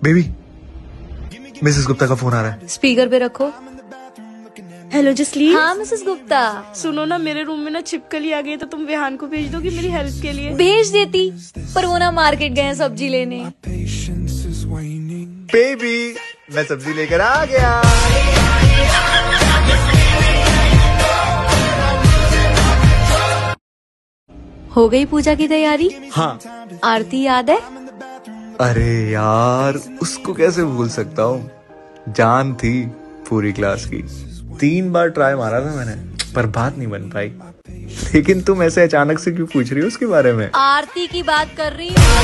Baby, Mrs Gupta का phone आ रहा है। स्पीकर पे रखो। हेलो जसलीन। हाँ मिसेस गुप्ता। सुनो ना, मेरे रूम में ना छिपकली आ गई, तो तुम विहान को भेज दोगी मेरी हेल्प के लिए? भेज देती, पर वो ना मार्केट गए हैं सब्जी लेने। बेबी, मैं सब्जी लेकर आ गया। हो गई पूजा की तैयारी? हाँ। आरती याद है? अरे यार, उसको कैसे भूल सकता हूँ। जान थी पूरी क्लास की। 3 बार ट्राई मारा था मैंने, पर बात नहीं बन पाई। लेकिन तुम ऐसे अचानक से क्यों पूछ रही हो उसके बारे में? आरती की बात कर रही हूँ।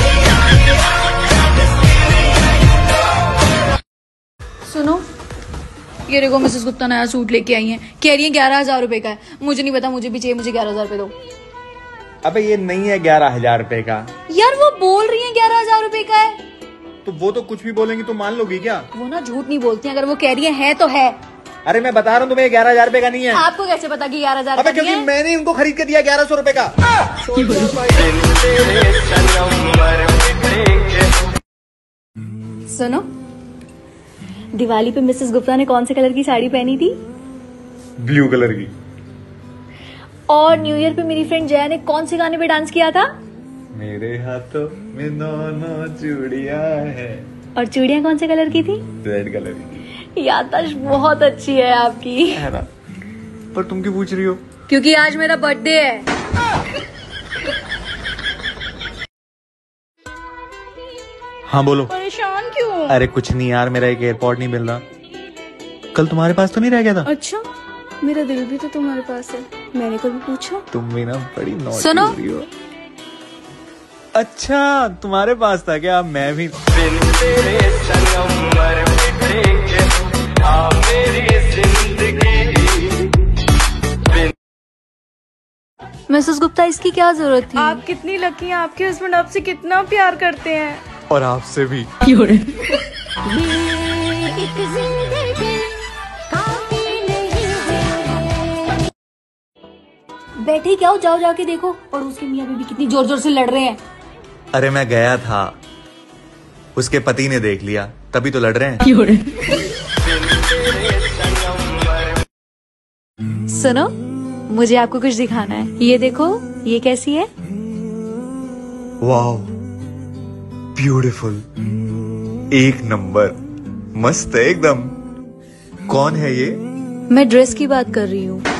सुनो, ये देखो मिसेस गुप्ता नया सूट लेके आई हैं। कह रही है 11,000 रुपए का है। मुझे नहीं पता, मुझे भी चाहिए, मुझे 11,000 रुपए दो। अबे ये नहीं है 11,000 रुपए का। यार वो बोल रही है 11,000 रुपए का है। तो वो तो कुछ भी बोलेंगी तो मान लोगी क्या? वो ना झूठ नहीं बोलती, अगर वो कह रही है तो है। अरे मैं बता रहा हूँ तुम्हें, 11,000 रुपए का नहीं है। आपको कैसे पता कि 11,000 अबे क्योंकि मैंने इनको खरीद के दिया 1100 रुपए का। सुनो, दिवाली पे मिसेस गुप्ता ने कौन से कलर की साड़ी पहनी थी? ब्लू कलर की। और न्यू ईयर पे मेरी फ्रेंड जया ने कौन से गाने पे डांस किया था? मेरे हाथों में दोनों चूड़ियां है। और चूड़ियां कौन से कलर की थी? रेड कलर की। याददाश्त बहुत अच्छी है आपकी। है ना? पर तुम क्यों पूछ रही हो? क्योंकि आज मेरा बर्थडे है। हाँ बोलो। परेशान क्यों? अरे कुछ नहीं यार, मेरा एक एयरपोर्ट नहीं मिल रहा। कल तुम्हारे पास तो नहीं रह गया था? अच्छा, मेरा दिल भी तो तुम्हारे पास है, मैंने कभी पूछा? तुम भी ना बड़ी नॉटी सुनो, हो रही हो। अच्छा तुम्हारे पास था क्या? मैं भी। मिसेस गुप्ता इसकी क्या जरूरत थी? आप कितनी लकी हैं, आपके हस्बैंड आपसे कितना प्यार करते हैं। और आपसे भी। बैठे क्या हो, जाओ जाके देखो पड़ोस के मियाँ बीबी कितनी जोर जोर से लड़ रहे हैं। अरे मैं गया था, उसके पति ने देख लिया, तभी तो लड़ रहे हैं। सुनो, मुझे आपको कुछ दिखाना है। ये देखो, ये कैसी है? वाओ, ब्यूटीफुल, एक नंबर, मस्त है एकदम। कौन है ये? मैं ड्रेस की बात कर रही हूँ।